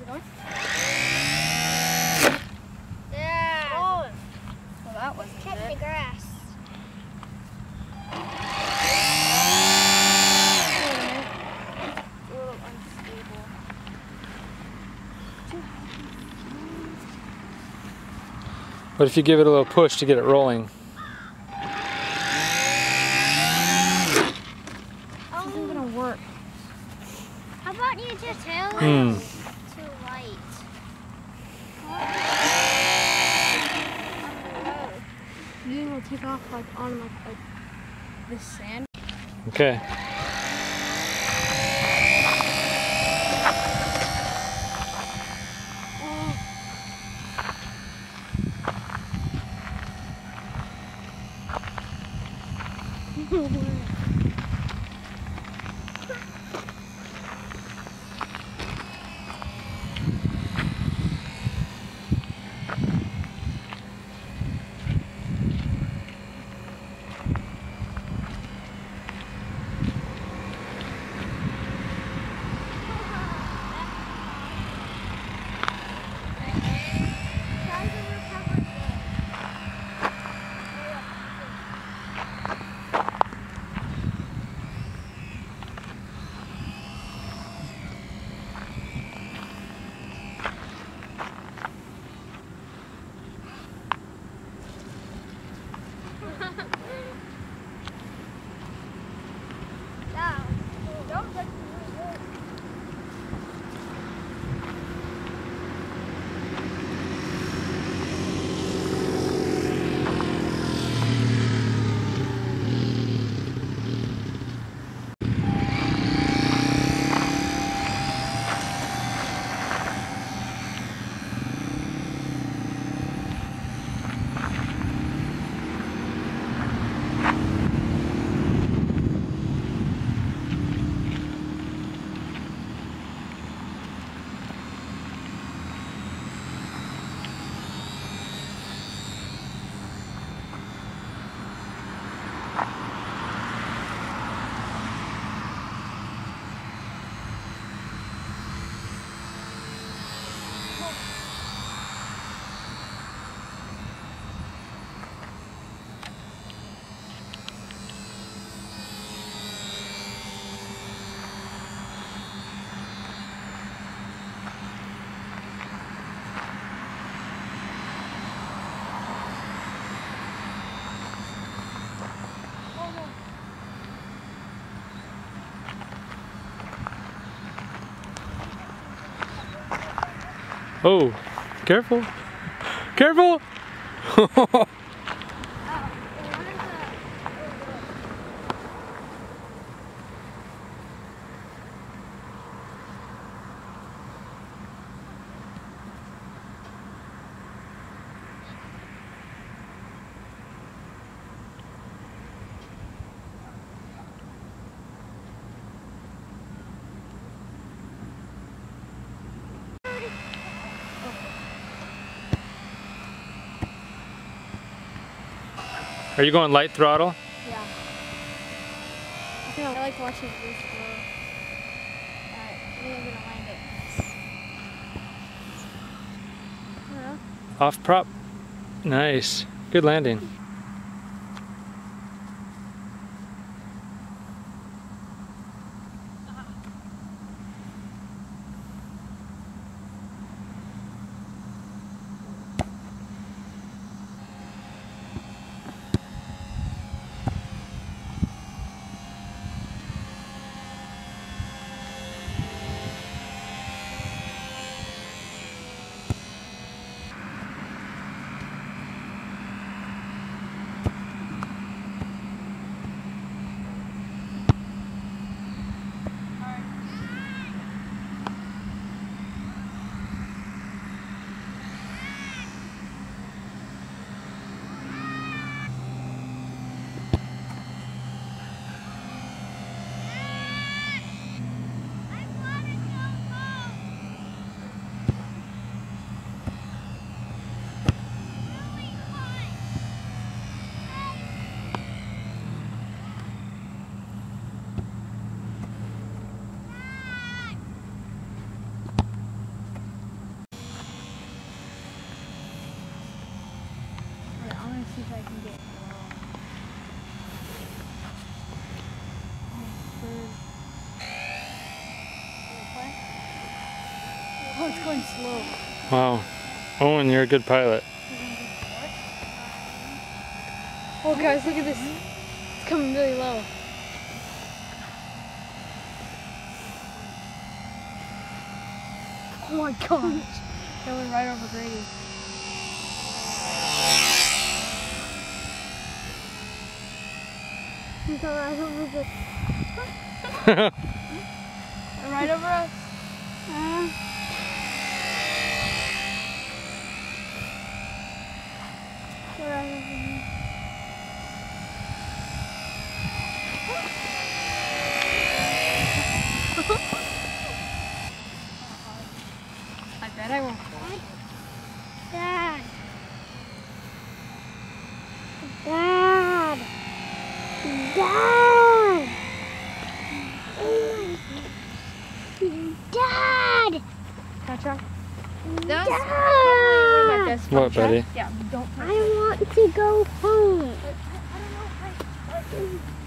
Going? Yeah. Oh. Well, that wasn't Check it. the grass. It's a little unstable. What if you give it a little push to get it rolling? This isn't gonna work. How about you just tell Hmm. too light? You think it'll take off like on like this sand? Okay. Oh, careful. Careful! Are you going light throttle? Yeah. I think I like watching this go. Alright, I think I'm gonna land it. I don't know. Off prop. Nice. Good landing. Oh, it's going slow. Wow. Owen, you're a good pilot. Oh guys, look at this. It's coming really low. Oh my gosh. That went right over Grady. Right over us. I bet I won't. Dad. Dad. Dad. Dad. Gotcha. Dad. Probably one of my best What, fun buddy? tracks. Yeah, don't touch I want to go home. it. I don't know if I